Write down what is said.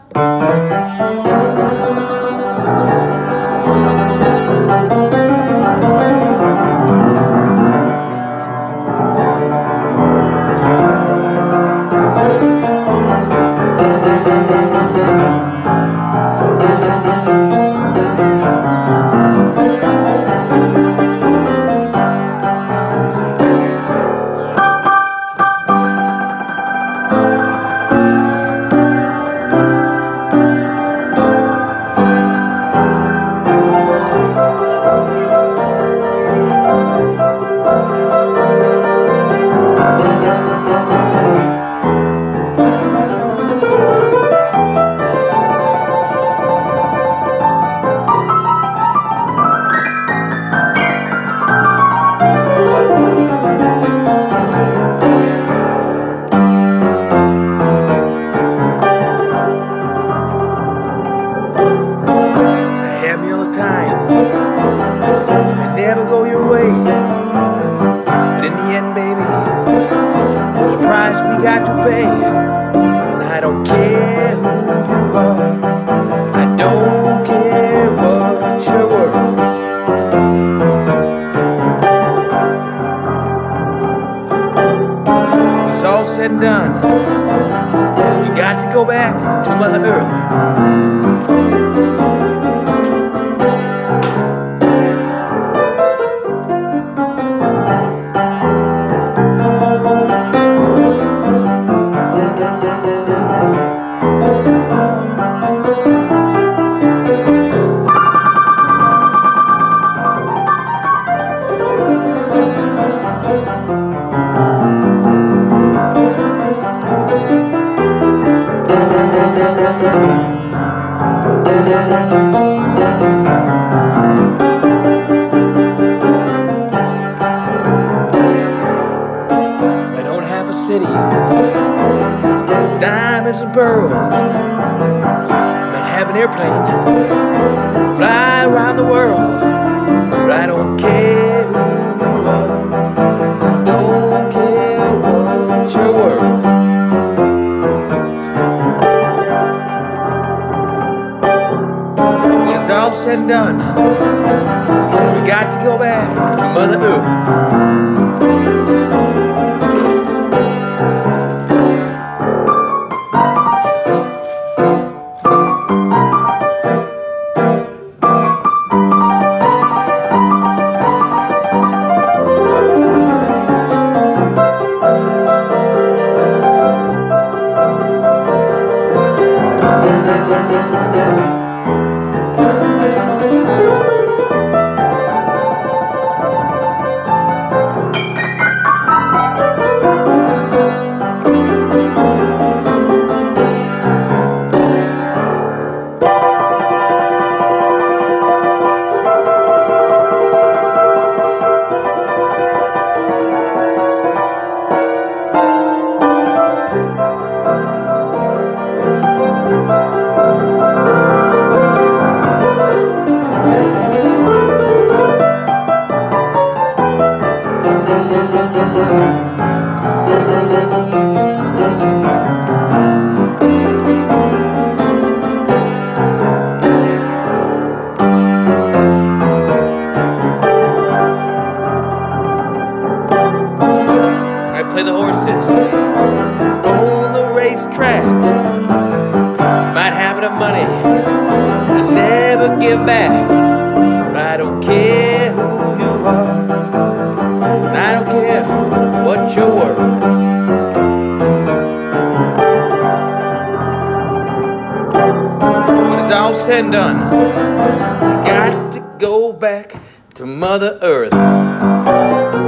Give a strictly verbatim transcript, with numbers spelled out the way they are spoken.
Never go your way, but in the end, baby, there's a price we got to pay. And I don't care who you are, I don't care what you're worth. When it's all said and done, we got to go back to Mother Earth. I don't have a city, diamonds and pearls. I might have an airplane, fly around the world, but I don't care who you are, I don't care what you're worth. When it's all said and done, we got to go back to Mother Earth. Play the horses on the racetrack. Might have enough money to never give back, but I don't care who you are, and I don't care what you're worth. When it's all said and done, you got to go back to Mother Earth.